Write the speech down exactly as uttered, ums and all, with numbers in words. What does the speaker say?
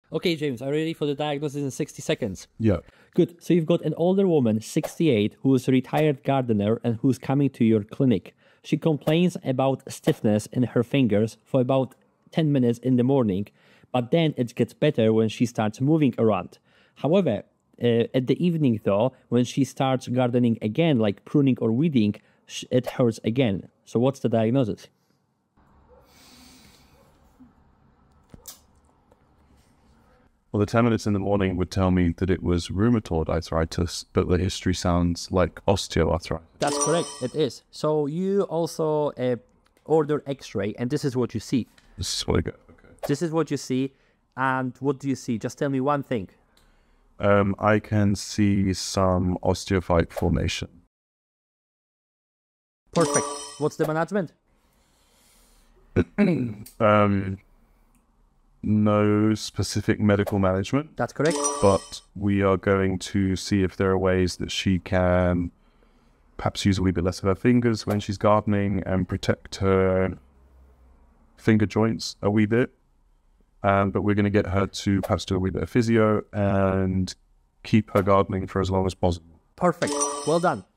Okay, James, are you ready for the diagnosis in sixty seconds? Yeah. Good. So you've got an older woman, sixty-eight, who is a retired gardener and who's coming to your clinic. She complains about stiffness in her fingers for about ten minutes in the morning, but then it gets better when she starts moving around. However, uh, at the evening though, when she starts gardening again, like pruning or weeding, sh- it hurts again. So what's the diagnosis? Well, the ten minutes in the morning would tell me that it was rheumatoid arthritis, but the history sounds like osteoarthritis. That's correct, it is. So you also uh, order x-ray, and this is what you see. This is what I got. Okay. This is what you see, and what do you see? Just tell me one thing. Um, I can see some osteophyte formation. Perfect. What's the management? um, no specific medical management. That's correct. But we are going to see if there are ways that she can perhaps use a wee bit less of her fingers when she's gardening and protect her finger joints a wee bit. Um, but we're going to get her to perhaps do a wee bit of physio and keep her gardening for as long as possible. Perfect. Well done.